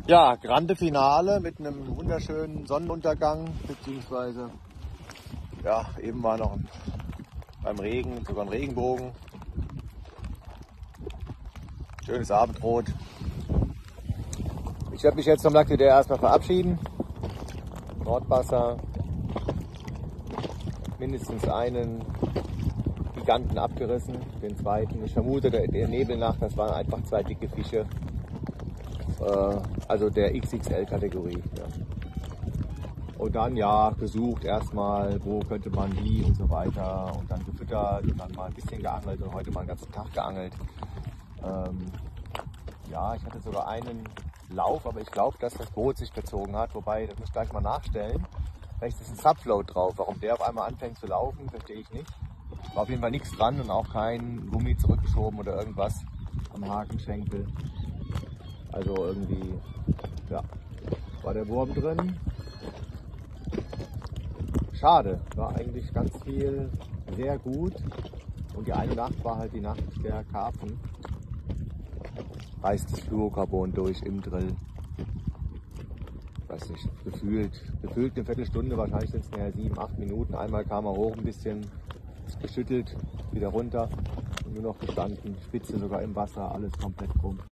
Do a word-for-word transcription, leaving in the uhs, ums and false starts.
Ja, Grande Finale mit einem wunderschönen Sonnenuntergang, beziehungsweise ja, eben war noch ein, beim Regen sogar ein Regenbogen. Schönes Abendrot. Ich werde mich jetzt vom Lac d'Isère erstmal verabschieden. Nordwasser, mindestens einen Giganten abgerissen, den zweiten. Ich vermute, der, der Nebelnacht, das waren einfach zwei dicke Fische. Äh, also der X X L-Kategorie. Ja. Und dann ja, gesucht erstmal, wo könnte man wie und so weiter. Und dann gefüttert und dann mal ein bisschen geangelt und heute mal den ganzen Tag geangelt. Ähm, ja, ich hatte sogar einen Lauf, aber ich glaube, dass das Boot sich gezogen hat. Wobei, das muss ich gleich mal nachstellen. Vielleicht ist ein Subfloat drauf. Warum der auf einmal anfängt zu laufen, verstehe ich nicht. War auf jeden Fall nichts dran und auch kein Gummi zurückgeschoben oder irgendwas am Hakenschenkel. Also irgendwie, ja, war der Wurm drin. Schade, war eigentlich ganz viel sehr gut. Und die eine Nacht war halt die Nacht der Karpfen. Reißt das Fluorocarbon durch im Drill. Weiß nicht, gefühlt, gefühlt eine Viertelstunde, wahrscheinlich sind es nachher sieben, acht Minuten. Einmal kam er hoch, ein bisschen ist geschüttelt, wieder runter und nur noch gestanden, Spitze sogar im Wasser, alles komplett krumm.